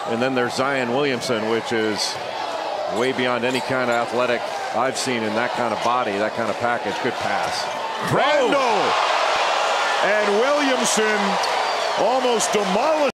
And then there's Zion Williamson, which is way beyond any kind of athletic I've seen in that kind of body, that kind of package. Good pass. Randall and Williamson almost demolished.